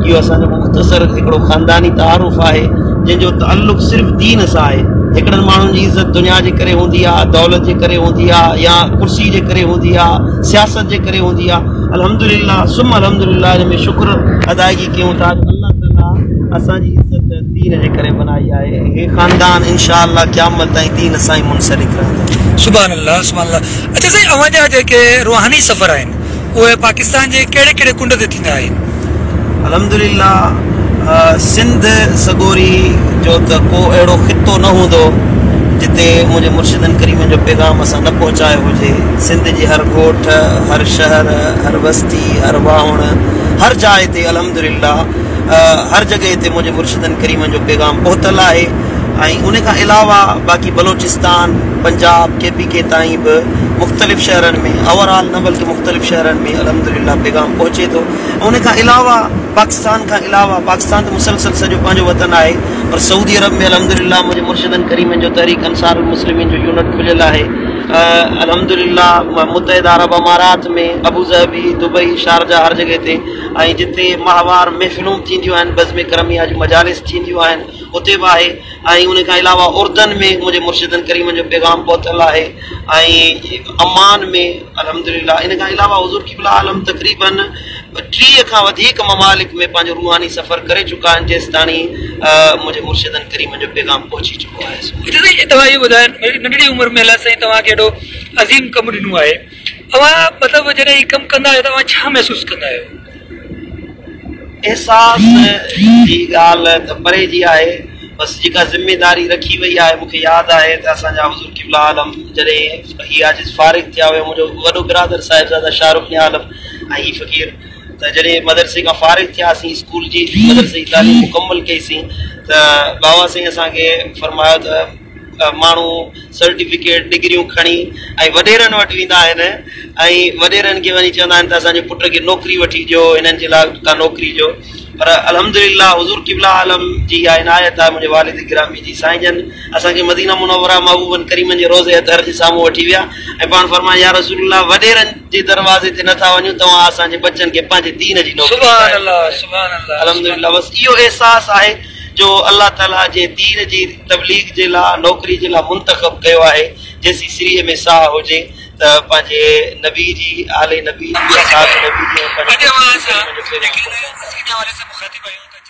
इहो असांजो मुख़्तसर हिकिड़ो ख़ानदानी तारुफ़ आहे जंहिंजो ताल्लुक़ सिर्फ़ु दीन सां आहे। हिकिड़नि माण्हुनि जी इज़त दुनिया जे करे हूंदी आहे, दौलत जे करे हूंदी आहे, या कुर्सी जे करे हूंदी आहे, सियासत जे करे हूंदी आहे। अल्हम्दुलिल्लाह सुम अल्हम्दुलिल्लाह हिन में शुक्र अदायगी कयूं था। अल्लाह ताला असांजी इज़त दीन जे करे बनाई आहे। हे ख़ानदान इंशाअल्लाह क़यामत ताईं दीन सां ई मुनसलिक रहंदो। सुभान अल्लाह सुभान अल्लाह। अच्छा साईं, अवांजा जेके रूहानी सफ़र आहिनि उहे पाकिस्तान जे कहिड़े कहिड़े कुंड ते थींदा आहिनि? अल्हम्दुलिल्लाह सिंध सगोरी जो त को अहिड़ो ख़ितो न हूंदो जिते मुंहिंजे मुर्शिदनि करीमनि जो पैगाम असां न पहुचायो हुजे। सिंध जी हर ॻोठ, हर शहर, हर बस्ती, हर वाहुण, हर जाइ ते अल्हम्दुलिल्लाह हर जॻह ते मुंहिंजे मुर्शिदनि करीमनि जो पैगाम पहुतल आहे। ऐं उन खां अलावा बाक़ी बलोचिस्तान, पंजाब, KPK ताईं बि मुख़्तलिफ़ शहरनि में, ओवरऑल न बल्कि मुख़्तलिफ़ शहरनि में अल्हम्दुलिल्लाह पैगाम पहुचे थो। उन खां अलावा पाकिस्तान खां अलावा, पाकिस्तान त मुसलसल सॼो पंहिंजो वतन आहे, पर सऊदी अरब में अल्हम्दुलिल्लाह मुंहिंजे मुर्शिदनि करीमनि जो तहरीक अंसारुल मुस्लिमीन जो यूनिट खुलियल आहे। अल्हम्दुलिल्लाह मुत्तहिदा अरब अमारात में, अबू ज़हबी, दुबई, शारजा, हर जॻह ते, ऐं जिते माहवार महफ़िलूं थींदियूं आहिनि, बज़्म करमिया जी मजालिस थींदियूं आहिनि, उते बि आहे। ऐं उन खां अलावा उर्दन में मुंहिंजे मुर्शिदनि करीमनि जो पैगाम पहुतल आहे, ऐं अमान में अल्हम्दुलिल्लाह। इन खां अलावा हुज़ूर क़िबला आलम तक़रीबन 30 खां वधीक ममालिक में पंहिंजो रूहानी सफ़र करे चुका आहिनि, जेसि ताणी मुंहिंजे मुर्शिदनि करीमनि जो पैगाम पहुची चुको आहे। तव्हां इहो ॿुधायो, नंढड़ी उमिरि में अलाह साईं तव्हांखे एॾो अज़ीम कमु ॾिनो आहे, तव्हां मतिलबु जॾहिं हीउ कमु कंदा आहियो तव्हां छा महसूसु कंदा आहियो? एहसास जी ॻाल्हि त परे जी आहे, बसि जेका ज़िम्मेदारी रखी वई आहे। मूंखे यादि आहे त असांजा हुज़ूर क़िबला आलम जॾहिं हीअ आजिज़ फारिग़ थिया हुआ, मुंहिंजो वॾो बिरादर साहिबज़ादा शाहरुख आलम ऐं हीअ फ़क़ीर, त जॾहिं मदरसे खां फारिग़ थियासीं, स्कूल जी मदरसे जी तालीम मुकमल कईसीं, त बाबा साईं असांखे फरमायो त माण्हू सर्टिफिकेट डिग्रियूं खणी ऐं वॾेरनि वटि वेंदा आहिनि, ऐं वॾेरनि खे वञी चवंदा आहिनि त असांजे पुट खे नौकिरी वठी ॾियो, हिननि जे लाइ का नौकिरी ॾियो। पर अल्हम्दुलिल्लाह हुज़ूर क़िबला आलम जी इहा इनायत आहे, मुंहिंजे वालिद गिरामी जी, साईं जन असांखे मदीना मुनव्वरा महबूबनि करीमनि जे रोज़े अतहर जे साम्हूं वठी विया ऐं पाण फरमाया, या रसूलल्लाह वॾेरनि जे दरवाज़े ते नथा वञूं, तव्हां असांजे बचनि खे पंहिंजे दीन जी नौकरी। सुभान अल्लाह सुभान अल्लाह। अल्हम्दुलिल्लाह बसि इहो एहसास आहे जो अल्लाह ताला जे दीन जी तबलीग जे लाइ, नौकरी जे लाइ मुंतख़ब कयो आहे। जेसी सिरीअ में साह हुजे त पंहिंजे नबी जी, आले नबी जी, असहाब नबी जी